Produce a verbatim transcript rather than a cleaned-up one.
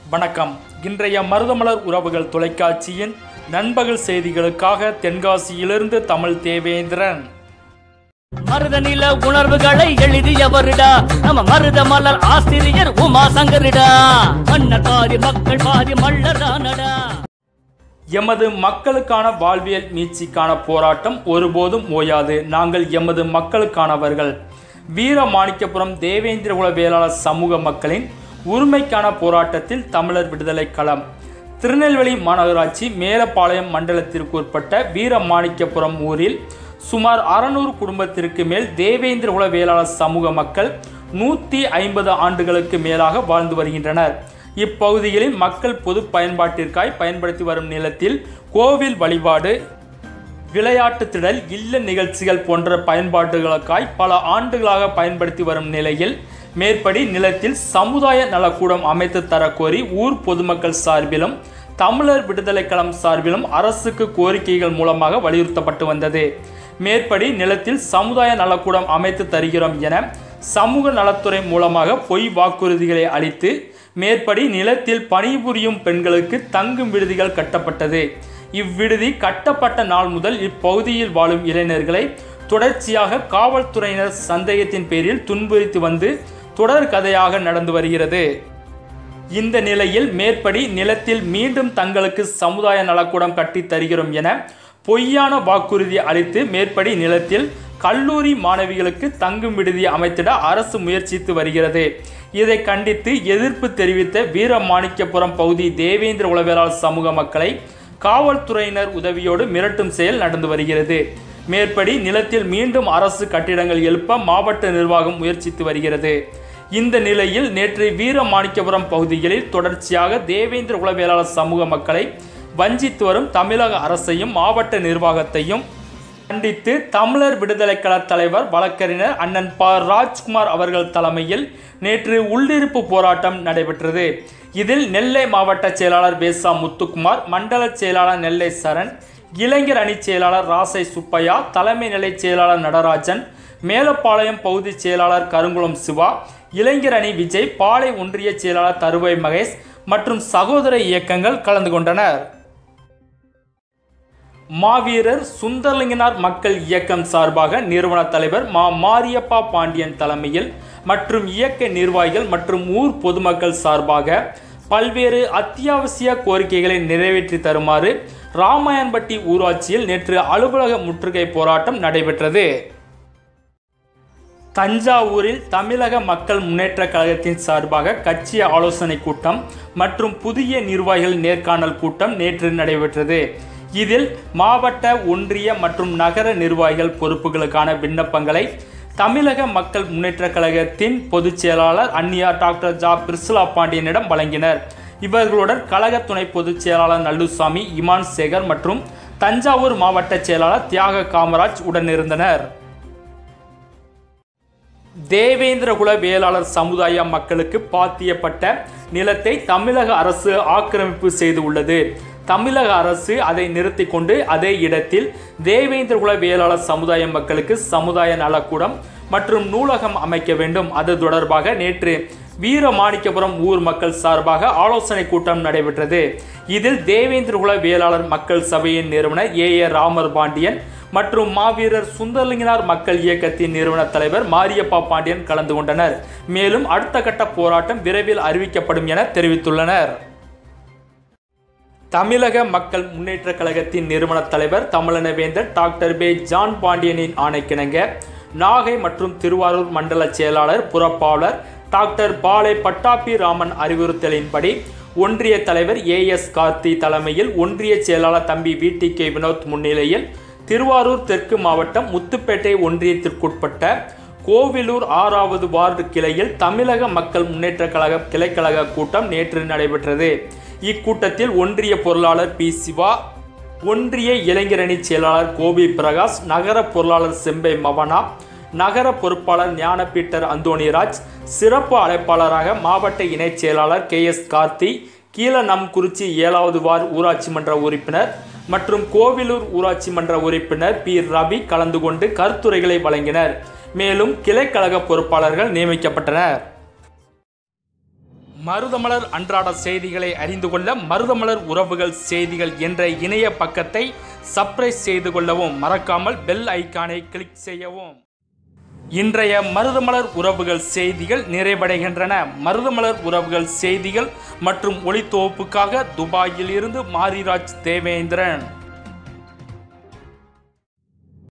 வணக்கம். இன்றைய மருதமலர் உறவுகள் தொலைக்காட்சியின் நண்பகல் செய்திகளுக்காக தென்காசியிலிருந்து தமிழ் தேவேந்திரன். மருதநில உணர்வுகளை எழுதியவரிடா நம்ம மருதமலர் ஆசிரியர் உமா சங்கரிடா. மன்னர் பாதி மக்கள் பாதி மல்லரானடா. எமது மக்களுக்கான வாழ்வியல் மீட்சிக்கான போராட்டம் ஒருபோதும் ஓயாது. நாங்கள் எமது மக்களுக்கானவர்கள். வீரமாணிக்கபுரம் தேவேந்திரகுல வேளாளர் சமூக மக்களின் உரிமைக்கான போராட்டத்தில் தமிழர் விடுதலை களம். திருநெல்வேலி மாநகராட்சி மேலப்பாளையம் மண்டலத்திற்கு உட்பட்ட வீரமாணிக்கபுரம் ஊரில் சுமார் அறுநூறு குடும்பத்திற்கு மேல் தேவேந்திரகுல வேளாளர் சமூக மக்கள் நூற்றி ஐம்பது ஆண்டுகளுக்கு மேலாக வாழ்ந்து வருகின்றனர். இப்பகுதிகளில் மக்கள் பொது பயன்பாட்டிற்காய் பயன்படுத்தி வரும் நிலத்தில் கோவில் வழிபாடு, விளையாட்டு திடல், இல்ல நிகழ்ச்சிகள் போன்ற பயன்பாடுகளுக்காய் பல ஆண்டுகளாக பயன்படுத்தி வரும் நிலையில் மேற்படி நிலத்தில் சமுதாய நலக்கூடம் அமைத்து தரக்கோரி ஊர் பொதுமக்கள் சார்பிலும் தமிழர் விடுதலை களம் சார்பிலும் அரசுக்கு கோரிக்கைகள் மூலமாக வலியுறுத்தப்பட்டு வந்தது. மேற்படி நிலத்தில் சமுதாய நலக்கூடம் அமைத்து தருகிறோம் என சமூக நலத்துறை மூலமாக பொய் வாக்குறுதிகளை அளித்து மேற்படி நிலத்தில் பணிபுரியும் பெண்களுக்கு தங்கும் விடுதிகள் கட்டப்பட்டது. இவ்விடுதி கட்டப்பட்ட நாள் முதல் இப்பகுதியில் வாழும் இளைஞர்களை தொடர்ச்சியாக காவல்துறையினர் சந்தேகத்தின் பேரில் துன்புறுத்தி வந்து தொடர் கதையாக நடந்து வருகிறது. இந்த நிலையில் மேற்படி நிலத்தில் மீண்டும் தங்களுக்கு சமுதாய நலக்கூடம் கட்டி தருகிறோம் என பொய்யான வாக்குறுதி அளித்து மேற்படி நிலத்தில் கல்லூரி மாணவிகளுக்கு தங்கும் விடுதி அமைத்திட அரசு முயற்சித்து வருகிறது. இதை கண்டித்து எதிர்ப்பு தெரிவித்த வீரமாணிக்கபுரம் பகுதி தேவேந்திரகுல வேளாளர் சமூக மக்களை காவல்துறையினர் உதவியோடு மிரட்டும் செயல் நடந்து வருகிறது. மேற்படி நிலத்தில் மீண்டும் அரசு கட்டிடங்கள் எழுப்ப மாவட்ட நிர்வாகம் முயற்சித்து வருகிறது. இந்த நிலையில் நேற்று வீரமாணிக்கபுரம் பகுதிகளில் தொடர்ச்சியாக தேவேந்திரகுல வேளாளர் சமூக மக்களை வஞ்சித்து வரும் தமிழக அரசையும் மாவட்ட நிர்வாகத்தையும் கண்டித்து தமிழர் விடுதலை கள தலைவர் வழக்கறிஞர் அண்ணன் ப ராஜ்குமார் அவர்கள் தலைமையில் நேற்று உள்ளிருப்பு போராட்டம் நடைபெற்றது. இதில் நெல்லை மாவட்ட செயலாளர் பேசா முத்துக்குமார், மண்டல செயலாளர் நெல்லை சரண், இளைஞர் அணி செயலாளர் ராசை சுப்பையா, தலைமை நிலை செயலாளர் நடராஜன், மேலப்பாளையம் பகுதி செயலாளர் கருங்குளம் சிவா, இளைஞர் அணி விஜய், பாளை ஒன்றிய செயலாளர் தருவை மகேஷ் மற்றும் சகோதர இயக்கங்கள் கலந்து கொண்டனர். மாவீரர் சுந்தரலிங்கனார் மக்கள் இயக்கம் சார்பாக நிறுவன தலைவர் மா மாரியப்பா பாண்டியன் தலைமையில் மற்றும் இயக்க நிர்வாகிகள் மற்றும் ஊர் பொதுமக்கள் சார்பாக பல்வேறு அத்தியாவசிய கோரிக்கைகளை நிறைவேற்றி தருமாறு ராமாயன்பட்டி ஊராட்சியில் நேற்று அலுவலக முற்றுகை போராட்டம் நடைபெற்றது. தஞ்சாவூரில் தமிழக மக்கள் முன்னேற்ற கழகத்தின் சார்பாக கட்சி ஆலோசனை கூட்டம் மற்றும் புதிய நிர்வாகிகள் நேர்காணல் கூட்டம் நேற்று நடைபெற்றது. இதில் மாவட்ட, ஒன்றிய மற்றும் நகர நிர்வாகிகள் பொறுப்புகளுக்கான விண்ணப்பங்களை தமிழக மக்கள் முன்னேற்ற கழகத்தின் பொதுச் செயலாளர் அந்நியார் டாக்டர் ஜா பிரிசுலா பாண்டியனிடம் வழங்கினர். இவர்களுடன் கழக துணை பொதுச் செயலாளர் நல்லுசாமி, இமான் சேகர் மற்றும் தஞ்சாவூர் மாவட்ட செயலாளர் தியாக காமராஜ் உடனிருந்தனர். தேவேந்திரகுல வேளாளர் சமுதாய மக்களுக்கு பாத்தியப்பட்ட நிலத்தை தமிழக அரசு ஆக்கிரமிப்பு செய்து உள்ளது. தமிழக அரசு அதை நிறுத்தி கொண்டு அதே இடத்தில் தேவேந்திரகுல வேளாளர் சமுதாய மக்களுக்கு சமுதாய நலக்கூடம் மற்றும் நூலகம் அமைக்க வேண்டும். அது தொடர்பாக நேற்று வீரமாணிக்கபுரம் ஊர் மக்கள் சார்பாக ஆலோசனை கூட்டம் நடைபெற்றது. இதில் தேவேந்திரகுல வேளாளர் மக்கள் சபையின் நிறுவனர் ஏ ஏ ராமர் பாண்டியன் மற்றும் மாவீரர் சுந்தரலிங்கனார் மக்கள் இயக்கத்தின் நிறுவன தலைவர் மாரியப்பா பாண்டியன் கலந்து கொண்டனர். மேலும் அடுத்த கட்ட போராட்டம் விரைவில் அறிவிக்கப்படும் என தெரிவித்துள்ளனர். தமிழக மக்கள் முன்னேற்ற கழகத்தின் நிறுவன தலைவர் தமிழனவேந்தர் டாக்டர் பே ஜான் பாண்டியனின் ஆணைக்கிணங்க நாகை மற்றும் திருவாரூர் மண்டல செயலாளர் புறப்பாளர் டாக்டர் பாலை பட்டாபி ராமன் அறிவுறுத்தலின்படி ஒன்றிய தலைவர் ஏ எஸ் கார்த்தி தலைமையில் ஒன்றிய செயலாளர் தம்பி வி டி கே வினோத் முன்னிலையில் திருவாரூர் தெற்கு மாவட்டம் முத்துப்பேட்டை ஒன்றியத்திற்குட்பட்ட கோவிலூர் ஆறாவது வார்டு கிளையில் தமிழக மக்கள் முன்னேற்ற கழக கிளைக்கழக கூட்டம் நேற்று நடைபெற்றது. இக்கூட்டத்தில் ஒன்றிய பொருளாளர் பி சிவா, ஒன்றிய இளைஞரணி செயலாளர் கோபி பிரகாஷ், நகர பொருளாளர் செம்பை மவனா, நகர பொறுப்பாளர் ஞான பீட்டர் அந்தோணிராஜ், சிறப்பு அழைப்பாளராக மாவட்ட இணைச் செயலாளர் கே எஸ் கார்த்தி, கீழநம்குறிச்சி ஏழாவது வார்டு ஊராட்சி மன்ற உறுப்பினர் மற்றும் கோவிலூர் ஊராட்சி மன்ற உறுப்பினர் பி ரவி கலந்து கொண்டு கருத்துரைகளை வழங்கினர். மேலும் கிளைக்கழக பொறுப்பாளர்கள் நியமிக்கப்பட்டனர். மருதமலர் அன்றாட செய்திகளை அறிந்து கொள்ள மருதமலர் உறவுகள் செய்திகள் என்ற இணைய பக்கத்தை சப்ஸ்கிரைப் செய்து கொள்ளவும், மறக்காமல் பெல் ஐக்கானை கிளிக் செய்யவும். இன்றைய மருதமலர் உறவுகள் செய்திகள் நிறைவடைகின்றன. மருதமலர் உறவுகள் செய்திகள் மற்றும் ஒளித்தொகுப்புக்காக துபாயில் இருந்து மாரிராஜ் தேவேந்திரன்.